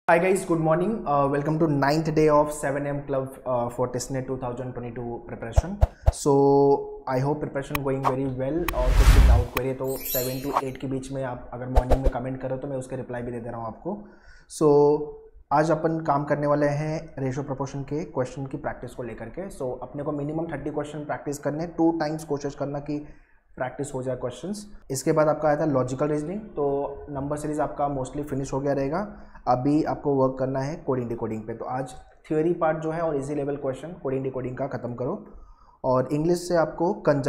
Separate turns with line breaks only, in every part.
Hi guys, good morning. Welcome to 9th day of 7am club for testnet 2022 preparation. So I hope preparation going very well. और कुछ भी doubt query तो 7 to 8 के बीच में आप अगर मॉर्निंग में कमेंट करो तो मैं उसके रिप्लाई भी दे दे रहा हूँ आपको. So आज अपन काम करने वाले हैं रेशो प्रोपोर्शन के क्वेश्चन की प्रैक्टिस को लेकर के. So अपने को मिनिमम 30 क्वेश्चन प्रैक्टिस करने, 2 टाइम्स कोशिश करना कि प्रैक्टिस हो जाए क्वेश्चंस. इसके बाद आपका आया था लॉजिकल रीजनिंग, तो नंबर सीरीज आपका मोस्टली फिनिश हो गया रहेगा. अभी आपको वर्क करना है कोडिंग डिकोडिंग पे. तो आज थ्योरी पार्ट जो है और easy level question coding decoding का ख़त्म करो. और इंग्लिश से आपको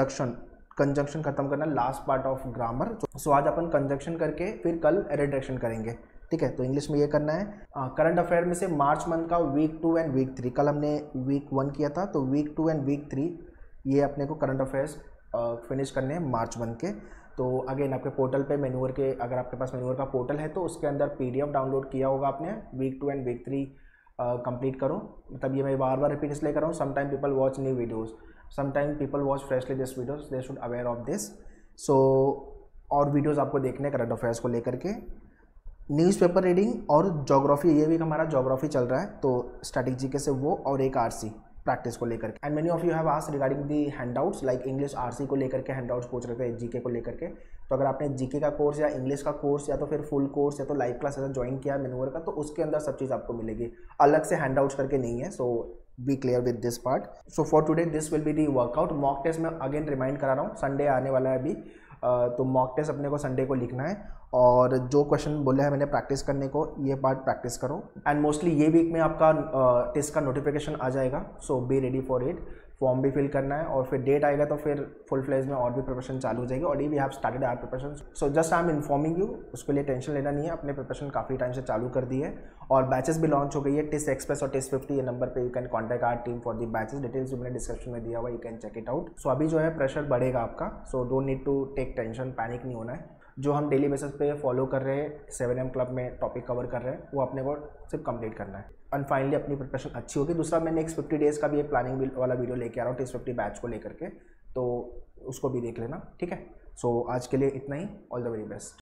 कंजंक्शन ख़त्म करना, last part of grammar. So आज अपन कंजंक्शन करके फिर कल रिडक्शन करेंगे, ठीक है. तो इंग्लिश में ये करना है. करंट अफेयर में से मार्च मंथ का वीक 2 एंड वीक 3, कल हमने वीक 1 किया था, तो वीक 2 एंड वीक 3 ये अपने को करंट अफेयर्स फिनिश करने हैं मार्च मंथ के. तो अगेन आपके पोर्टल पे मेन्यूअर के, अगर आपके पास मेन्यूअर का पोर्टल है तो उसके अंदर पीडीएफ डाउनलोड किया होगा आपने. वीक 2 एंड वीक 3 कंप्लीट करो. मतलब ये मैं बार बार रिपीट इसलिए कर रहा हूँ, sometime people watch new videos, sometime people watch freshly this videos, they should aware of this. So और वीडियोज़ आपको देखने करंट अफेयर्स को लेकर के. न्यूज़पेपर रीडिंग और जोग्राफी, ये वीक हमारा जोग्राफी चल रहा है, तो स्टैटिक जीके से वो और एक आरसी प्रैक्टिस को लेकर के. And many of you have asked regarding the handouts, like English RC को लेकर के हैंडआउट्स पूछ रहे थे जीके को लेकर के. तो अगर आपने जीके का कोर्स या इंग्लिश का कोर्स या तो फिर फुल कोर्स या तो लाइव क्लास ऐसा ज्वाइन किया मेन्यूअर का, तो उसके अंदर सब चीज़ आपको मिलेगी, अलग से हैंडआउट्स करके नहीं है. So be clear with this part. So for today this will be the workout. Mock test में अगेन रिमाइंड करा रहा हूँ, संडे आने वाला है अभी. तो मॉक टेस्ट अपने को संडे को लिखना है और जो क्वेश्चन बोले हैं मैंने प्रैक्टिस करने को, ये पार्ट प्रैक्टिस करो. एंड मोस्टली ये वीक में आपका टेस्ट का नोटिफिकेशन आ जाएगा, so be ready for it. Form भी फिल करना है और फिर डेट आएगा तो फिर फुल फ्लेज में और भी प्रिपरेशन चालू हो जाएगी. Already we have started our preparation, so just I am informing you. उसके लिए टेंशन लेना नहीं है, अपने प्रिपरेशन काफ़ी टाइम से चालू कर दी है और बैचेस भी लॉन्च हो गई है. टिस एक्सप्रेस और टिस 50 ये नंबर पे you can contact our team for the batches. Details जो मैंने डिस्क्रिप्शन में दिया हुआ, you can check it out. So अभी जो है प्रेशर बढ़ेगा आपका, so don't need to take tension, panic नहीं होना है. जो हम डेली बेसिस पे फॉलो कर रहे हैं, 7am क्लब में टॉपिक कवर कर रहे हैं, वो अपने को सिर्फ कंप्लीट करना है. एंड फाइनली अपनी प्रिपरेशन अच्छी होगी. दूसरा मैं नेक्स्ट 50 डेज़ का भी एक प्लानिंग वाला वीडियो लेके आ रहा हूँ टिस 50 बैच को लेकर के, तो उसको भी देख लेना, ठीक है. सो आज के लिए इतना ही. All the very best.